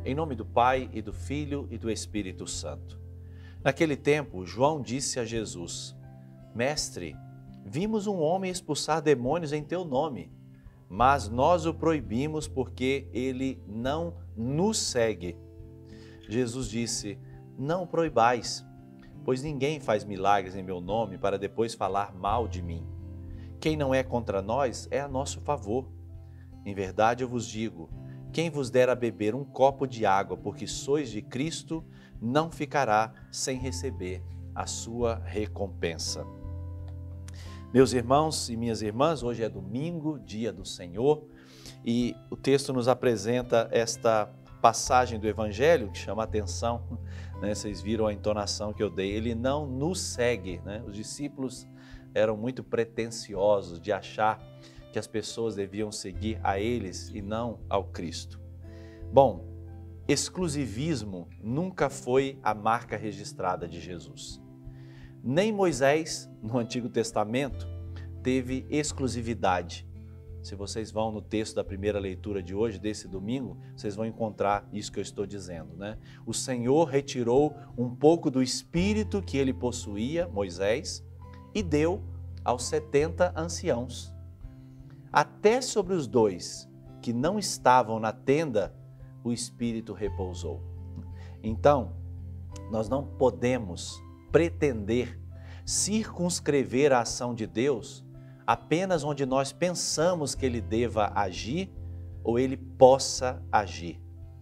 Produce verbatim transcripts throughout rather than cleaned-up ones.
Em nome do Pai, e do Filho, e do Espírito Santo. Naquele tempo, João disse a Jesus: Mestre, vimos um homem expulsar demônios em teu nome, mas nós o proibimos porque ele não nos segue. Jesus disse: Não o proibais, pois ninguém faz milagres em meu nome para depois falar mal de mim. Quem não é contra nós é a nosso favor. Em verdade eu vos digo, quem vos der a beber um copo de água porque sois de Cristo, não ficará sem receber a sua recompensa. Meus irmãos e minhas irmãs, hoje é domingo, dia do Senhor, e o texto nos apresenta esta passagem do Evangelho que chama a atenção, né? Vocês viram a entonação que eu dei, ele não nos segue, né? Os discípulos eram muito pretensiosos de achar que as pessoas deviam seguir a eles e não ao Cristo. Bom, exclusivismo nunca foi a marca registrada de Jesus. Nem Moisés, no Antigo Testamento, teve exclusividade. Se vocês vão no texto da primeira leitura de hoje, desse domingo, vocês vão encontrar isso que eu estou dizendo, né? O Senhor retirou um pouco do espírito que ele possuía, Moisés, e deu aos setenta anciãos. Até sobre os dois que não estavam na tenda, o Espírito repousou. Então, nós não podemos pretender circunscrever a ação de Deus apenas onde nós pensamos que Ele deva agir ou Ele possa agir.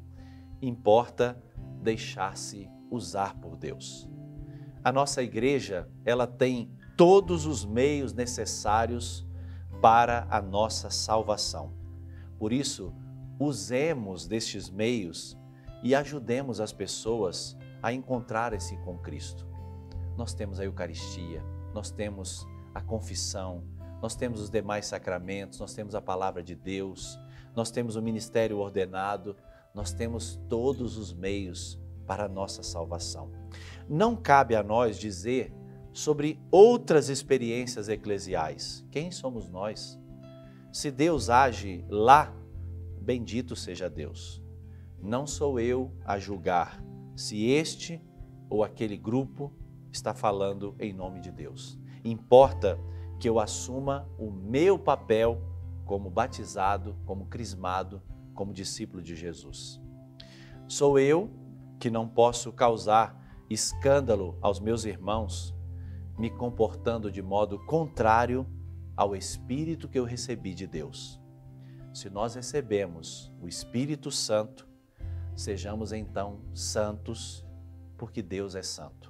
Importa deixar-se usar por Deus. A nossa igreja, ela tem todos os meios necessários para a nossa salvação. Por isso, usemos destes meios e ajudemos as pessoas a encontrar-se com Cristo. Nós temos a Eucaristia, nós temos a confissão, nós temos os demais sacramentos, nós temos a palavra de Deus, nós temos o ministério ordenado, nós temos todos os meios para a nossa salvação. Não cabe a nós dizer sobre outras experiências eclesiais. Quem somos nós? Se Deus age lá, bendito seja Deus. Não sou eu a julgar se este ou aquele grupo está falando em nome de Deus. Importa que eu assuma o meu papel como batizado, como crismado, como discípulo de Jesus. Sou eu que não posso causar escândalo aos meus irmãos, me comportando de modo contrário ao Espírito que eu recebi de Deus. Se nós recebemos o Espírito Santo, sejamos então santos, porque Deus é santo.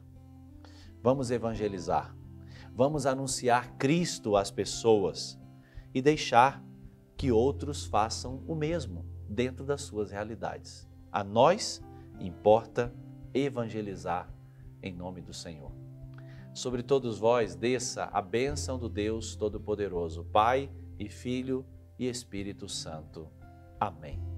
Vamos evangelizar, vamos anunciar Cristo às pessoas e deixar que outros façam o mesmo dentro das suas realidades. A nós importa evangelizar em nome do Senhor. Sobre todos vós desça a bênção do Deus Todo-Poderoso, Pai e Filho e Espírito Santo. Amém.